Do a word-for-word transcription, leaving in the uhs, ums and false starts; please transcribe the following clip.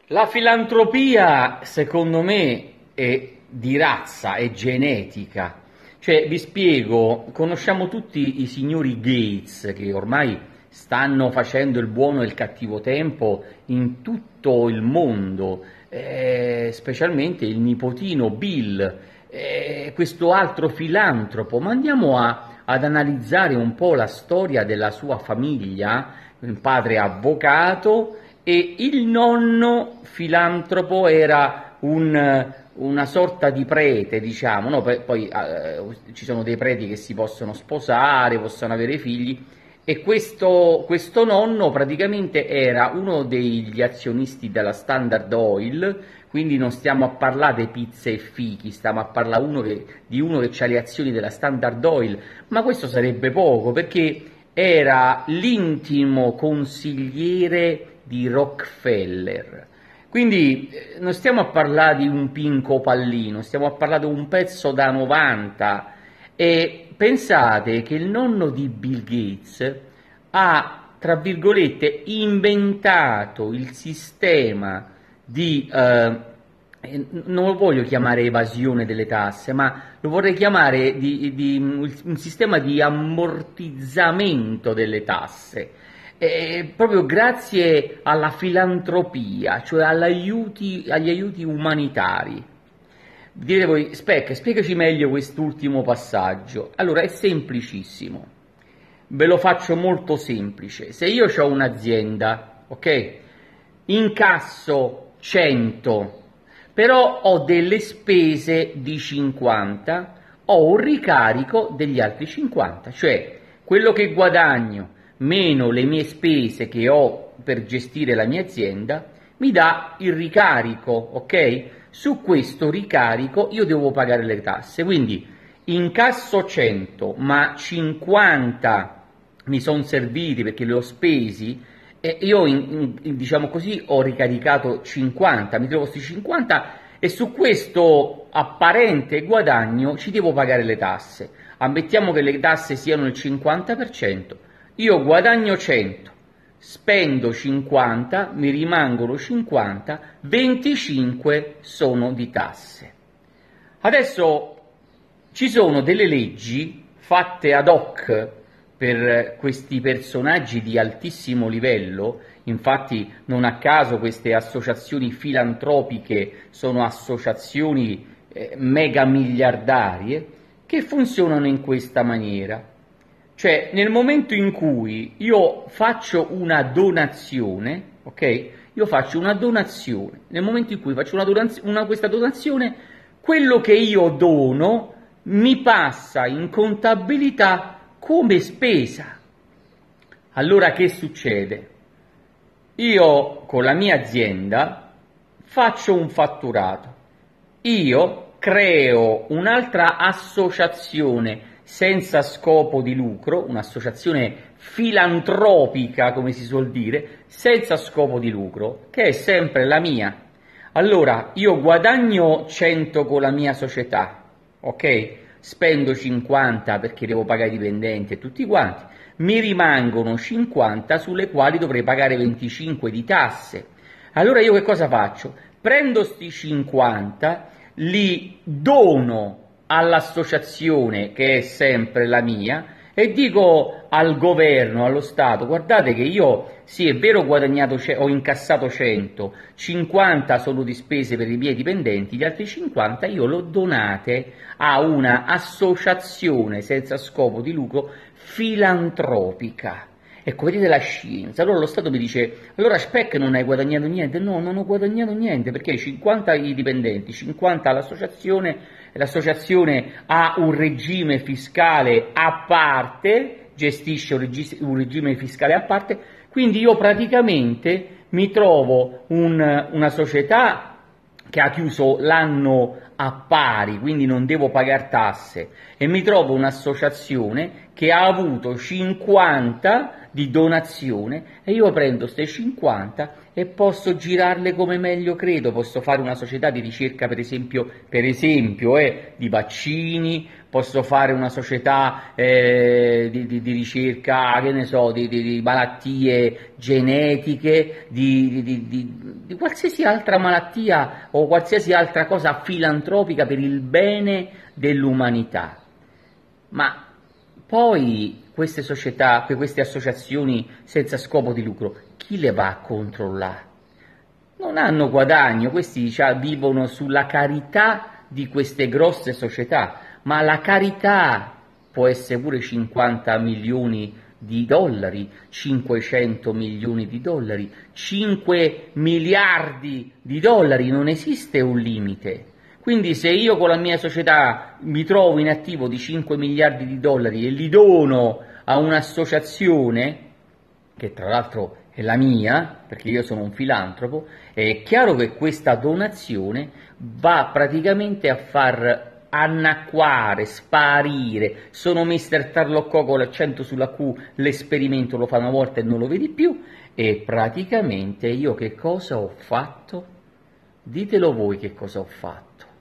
La filantropia, secondo me, è di razza, è genetica. Cioè, vi spiego, conosciamo tutti i signori Gates che ormai stanno facendo il buono e il cattivo tempo in tutto il mondo, eh, specialmente il nipotino Bill, eh, questo altro filantropo. Ma andiamo a, ad analizzare un po' la storia della sua famiglia, un padre avvocato, e il nonno filantropo era un, una sorta di prete, diciamo, no? Poi, poi eh, ci sono dei preti che si possono sposare, possono avere figli, e questo, questo nonno praticamente era uno degli azionisti della Standard Oil, quindi non stiamo a parlare di pizze e fichi, stiamo a parlare uno che, di uno che ha le azioni della Standard Oil, ma questo sarebbe poco, perché era l'intimo consigliere di Rockefeller. Quindi eh, non stiamo a parlare di un pinco pallino, stiamo a parlare di un pezzo da novanta, e pensate che il nonno di Bill Gates ha, tra virgolette, inventato il sistema di, eh, non lo voglio chiamare evasione delle tasse, ma lo vorrei chiamare di, di, un sistema di ammortizzamento delle tasse. Eh, proprio grazie alla filantropia, cioè all'aiuti, agli aiuti umanitari. Direte voi, Speck, spiegaci meglio quest'ultimo passaggio. Allora, è semplicissimo, ve lo faccio molto semplice. Se io ho un'azienda, ok, incasso cento, però ho delle spese di cinquanta, ho un ricarico degli altri cinquanta, cioè quello che guadagno meno le mie spese che ho per gestire la mia azienda, mi dà il ricarico, ok? Su questo ricarico io devo pagare le tasse, quindi incasso cento, ma cinquanta mi sono serviti perché li ho spesi, e io, in, in, diciamo così, ho ricaricato cinquanta, mi trovo questi cinquanta, e su questo apparente guadagno ci devo pagare le tasse. Ammettiamo che le tasse siano il cinquanta per cento, io guadagno cento, spendo cinquanta, mi rimangono cinquanta, venticinque sono di tasse. Adesso ci sono delle leggi fatte ad hoc per questi personaggi di altissimo livello, infatti non a caso queste associazioni filantropiche sono associazioni eh, mega miliardarie, che funzionano in questa maniera. Cioè, nel momento in cui io faccio una donazione, ok? Io faccio una donazione, nel momento in cui faccio una donaz- una, questa donazione, quello che io dono mi passa in contabilità come spesa. Allora che succede? Io con la mia azienda faccio un fatturato, io creo un'altra associazione senza scopo di lucro, un'associazione filantropica, come si suol dire, senza scopo di lucro, che è sempre la mia. Allora, io guadagno cento con la mia società, ok? Spendo cinquanta perché devo pagare i dipendenti e tutti quanti, mi rimangono cinquanta sulle quali dovrei pagare venticinque di tasse. Allora io che cosa faccio? Prendo sti cinquanta, li dono all'associazione, che è sempre la mia, e dico al governo, allo Stato: guardate che io, sì, è vero, ho guadagnato, ho incassato cento, cinquanta sono di spese per i miei dipendenti, gli altri cinquanta io l'ho donate a una associazione senza scopo di lucro filantropica. Ecco, vedete la scienza. Allora lo Stato mi dice: allora Speck, non hai guadagnato niente? No, non ho guadagnato niente, perché cinquanta i dipendenti, cinquanta l'associazione, l'associazione ha un regime fiscale a parte, gestisce un, regi- un regime fiscale a parte, quindi io praticamente mi trovo un, una società che ha chiuso l'anno a pari, quindi non devo pagare tasse, e mi trovo un'associazione che ha avuto cinquanta di donazione, e io prendo queste cinquanta e posso girarle come meglio credo. Posso fare una società di ricerca, per esempio, per esempio eh, di vaccini, posso fare una società eh, di, di, di ricerca, che ne so, di, di, di malattie genetiche, di, di, di, di qualsiasi altra malattia o qualsiasi altra cosa filantropica per il bene dell'umanità. Ma poi queste società, queste associazioni senza scopo di lucro, chi le va a controllare? Non hanno guadagno, questi cioè, vivono sulla carità di queste grosse società, ma la carità può essere pure cinquanta milioni di dollari, cinquecento milioni di dollari, cinque miliardi di dollari, non esiste un limite. Quindi se io con la mia società mi trovo in attivo di cinque miliardi di dollari e li dono a un'associazione, che tra l'altro è la mia, perché io sono un filantropo, è chiaro che questa donazione va praticamente a far annacquare, sparire. Sono mister Tarloccò con l'accento sulla Q, l'esperimento lo fa una volta e non lo vedi più, e praticamente io che cosa ho fatto? Ditelo voi che cosa ho fatto.